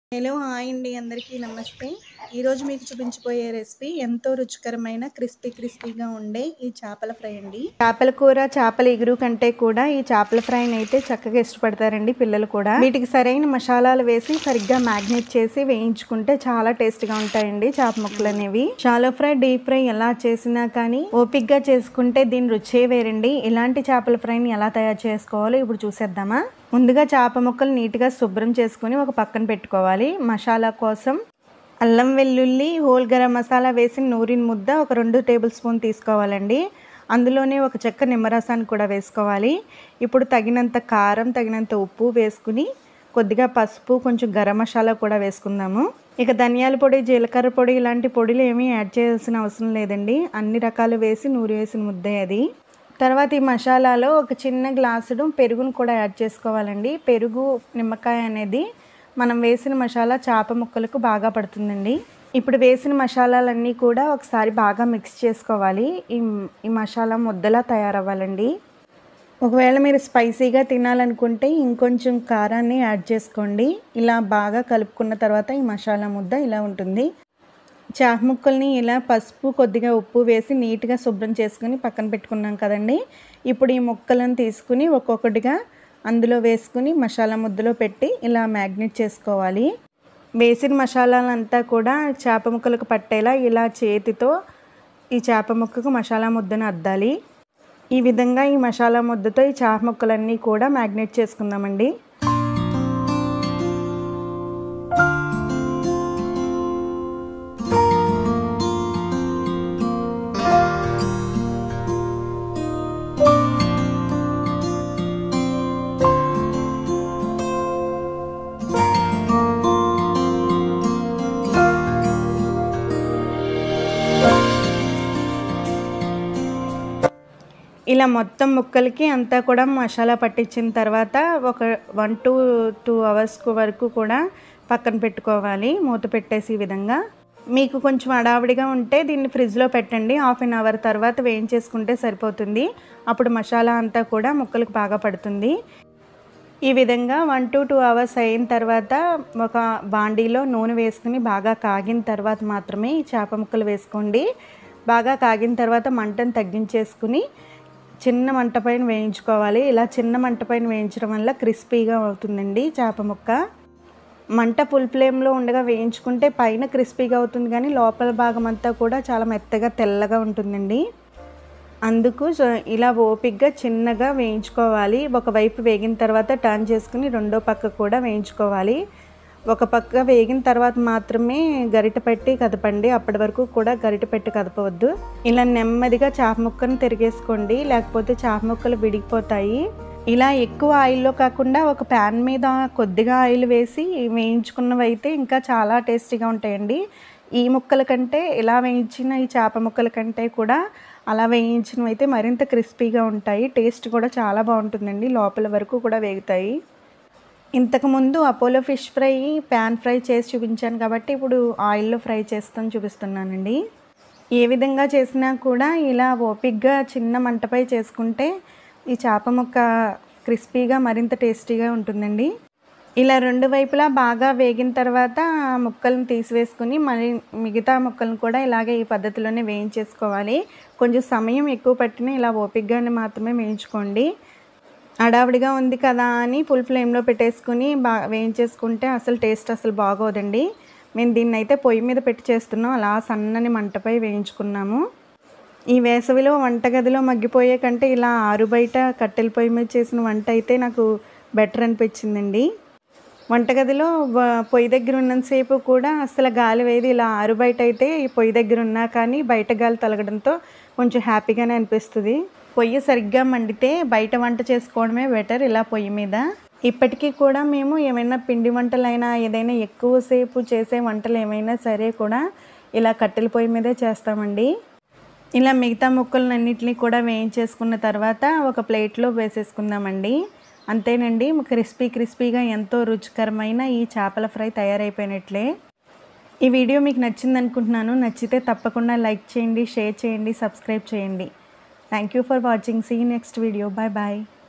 Hello hi అండి, అందరికీ నమస్తే. ఈరోజు మీకు చూపించబోయే రెసిపీ ఎంతో రుచికరమైన క్రిస్పీగా ఉండే ఈ చేపల ఫ్రై అండి. చేపల కూర, చేపల ఇగురు కంటే కూడా ఈ చేపల ఫ్రైని అయితే చక్కగా ఇష్టపడతారండి పిల్లలు కూడా. వీటికి సరైన మసాలాలు వేసి సరిగ్గా మ్యాగ్నేట్ చేసి వేయించుకుంటే చాలా టేస్ట్గా ఉంటాయండి చేప ముక్కలు అనేవి. షాలో ఫ్రై, డీప్ ఫ్రై ఎలా చేసినా కానీ ఓపిక్గా చేసుకుంటే దీని రుచే వేరండి. ఇలాంటి చేపల ఫ్రైని ఎలా తయారు చేసుకోవాలో ఇప్పుడు చూసేద్దామా. ముందుగా చేప ముక్కలు నీట్గా శుభ్రం చేసుకుని ఒక పక్కన పెట్టుకోవాలి. మసాలా కోసం అల్లం వెల్లుల్లి, హోల్ గరం మసాలా వేసి నూరిన ముద్ద ఒక 2 టేబుల్ స్పూన్ తీసుకోవాలండి. అందులోనే ఒక చెక్క నిమ్మరసాన్ని కూడా వేసుకోవాలి. ఇప్పుడు తగినంత కారం, తగినంత ఉప్పు వేసుకుని కొద్దిగా పసుపు, కొంచెం గరం మసాలా కూడా వేసుకుందాము. ఇక ధనియాల పొడి, జీలకర్ర పొడి ఇలాంటి పొడులు ఏమీ యాడ్ చేయాల్సిన అవసరం లేదండి. అన్ని రకాలు వేసి నూరి వేసిన ముద్దే అది. తర్వాత ఈ మసాలాలో ఒక చిన్న గ్లాసుడు పెరుగును కూడా యాడ్ చేసుకోవాలండి. పెరుగు, నిమ్మకాయ అనేది మనం వేసిన మసాలా చేప ముక్కలకు బాగా పడుతుందండి. ఇప్పుడు వేసిన మసాలాలన్నీ కూడా ఒకసారి బాగా మిక్స్ చేసుకోవాలి. ఈ మసాలా ముద్దలా తయారవ్వాలండి. ఒకవేళ మీరు స్పైసీగా తినాలనుకుంటే ఇంకొంచెం కారాన్ని యాడ్ చేసుకోండి. ఇలా బాగా కలుపుకున్న తర్వాత ఈ మసాలా ముద్ద ఇలా ఉంటుంది. చేప ముక్కల్ని ఇలా పసుపు, కొద్దిగా ఉప్పు వేసి నీట్గా శుభ్రం చేసుకుని పక్కన పెట్టుకున్నాం కదండి. ఇప్పుడు ఈ ముక్కలను తీసుకుని ఒక్కొక్కటిగా అందులో వేసుకుని మసాలా ముద్దలో పెట్టి ఇలా మ్యాగ్నేట్ చేసుకోవాలి. వేసిన మసాలాలంతా కూడా చేప ముక్కలకు పట్టేలా ఇలా చేతితో ఈ చేప ముక్కకు మసాలా ముద్దను అద్దాలి. ఈ విధంగా ఈ మసాలా ముద్దతో ఈ చేప ముక్కలన్నీ కూడా మ్యాగ్నేట్ చేసుకుందామండి. ఇలా మొత్తం ముక్కలకి అంతా కూడా మసాలా పట్టించిన తర్వాత ఒక 1 to 2 అవర్స్ వరకు కూడా పక్కన పెట్టుకోవాలి, మూత పెట్టేసి. ఈ విధంగా మీకు కొంచెం హడావిడిగా ఉంటే దీన్ని ఫ్రిడ్జ్లో పెట్టండి. హాఫ్ అన్ అవర్ తర్వాత వేయించేసుకుంటే సరిపోతుంది. అప్పుడు మసాలా అంతా కూడా ముక్కలకు బాగా పడుతుంది. ఈ విధంగా 1 to 2 అవర్స్ అయిన తర్వాత ఒక బాండీలో నూనె వేసుకుని బాగా కాగిన తర్వాత మాత్రమే ఈ చేప ముక్కలు వేసుకోండి. బాగా కాగిన తర్వాత మంటను తగ్గించేసుకుని చిన్న మంట పైన వేయించుకోవాలి. ఇలా చిన్న మంట పైన వేయించడం వల్ల క్రిస్పీగా అవుతుందండి చేప ముక్క. మంట ఫుల్ ఫ్లేమ్లో ఉండగా వేయించుకుంటే పైన క్రిస్పీగా అవుతుంది, కానీ లోపల భాగం అంతా కూడా చాలా మెత్తగా తెల్లగా ఉంటుందండి. అందుకు ఇలా ఓపిక్గా చిన్నగా వేయించుకోవాలి. ఒకవైపు వేగిన తర్వాత టర్న్ చేసుకుని రెండో పక్క కూడా వేయించుకోవాలి. ఒక పక్క వేగిన తర్వాత మాత్రమే గరిట పెట్టి కదపండి. అప్పటి వరకు కూడా గరిట పెట్టి కదపవద్దు. ఇలా నెమ్మదిగా చేప ముక్కను తిరిగేసుకోండి, లేకపోతే చేప ముక్కలు విడిగిపోతాయి. ఇలా ఎక్కువ ఆయిల్లో కాకుండా ఒక ప్యాన్ మీద కొద్దిగా ఆయిల్ వేసి వేయించుకున్నవి అయితే ఇంకా చాలా టేస్టీగా ఉంటాయండి. ఈ ముక్కల కంటే ఇలా వేయించిన ఈ చేప ముక్కల కంటే కూడా అలా వేయించినవి అయితే మరింత క్రిస్పీగా ఉంటాయి. టేస్ట్ కూడా చాలా బాగుంటుందండి, లోపల వరకు కూడా వేగుతాయి. ఇంతకుముందు Apollo fish fry pan fry చేసి చూపించాను కాబట్టి ఇప్పుడు ఆయిల్లో ఫ్రై చేస్తాను చూపిస్తున్నానండి. ఏ విధంగా చేసినా కూడా ఇలా ఓపిక్గా చిన్న మంటపై చేసుకుంటే ఈ చేప ముక్క క్రిస్పీగా మరింత టేస్టీగా ఉంటుందండి. ఇలా రెండు వైపులా బాగా వేగిన తర్వాత ముక్కలను తీసివేసుకుని మళ్ళీ మిగతా ముక్కలను కూడా ఇలాగే ఈ పద్ధతిలోనే వేయించేసుకోవాలి. కొంచెం సమయం ఎక్కువ పట్టినా ఇలా ఓపిక్గానే మాత్రమే వేయించుకోండి. హడావిడిగా ఉంది కదా అని ఫుల్ ఫ్లేమ్లో పెట్టేసుకుని వేయించేసుకుంటే టేస్ట్ అసలు బాగోదండి. మేము దీన్ని అయితే పొయ్యి మీద పెట్టి చేస్తున్నాం. అలా సన్నని మంటపై వేయించుకున్నాము. ఈ వేసవిలో వంటగదిలో మగ్గిపోయే కంటే ఇలా ఆరు బయట కట్టెల పొయ్యి మీద చేసిన వంట అయితే నాకు బెటర్ అనిపించిందండి. వంటగదిలో పొయ్యి దగ్గర ఉన్నంతసేపు కూడా అసలు గాలి వేది. ఇలా ఆరు బయట అయితే ఈ పొయ్యి దగ్గర ఉన్నా కానీ బయట గాలి తలగడంతో కొంచెం హ్యాపీగానే అనిపిస్తుంది. పొయ్యి సరిగ్గా మండితే బయట వంట చేసుకోవడమే బెటర్ ఇలా పొయ్యి మీద. ఇప్పటికీ కూడా మేము ఏమైనా పిండి వంటలైనా ఏదైనా ఎక్కువసేపు చేసే వంటలు ఏమైనా సరే కూడా ఇలా కట్టెల పొయ్యి మీదే చేస్తామండి. ఇలా మిగతా ముక్కలన్నింటినీ కూడా వేయించేసుకున్న తర్వాత ఒక ప్లేట్లో వేసేసుకుందామండి. అంతేనండి, క్రిస్పీగా ఎంతో రుచికరమైన ఈ చేపల ఫ్రై తయారైపోయినట్లే. ఈ వీడియో మీకు నచ్చింది అనుకుంటున్నాను. నచ్చితే తప్పకుండా లైక్ చేయండి, షేర్ చేయండి, సబ్స్క్రైబ్ చేయండి. Thank you for watching. See you next video. Bye bye.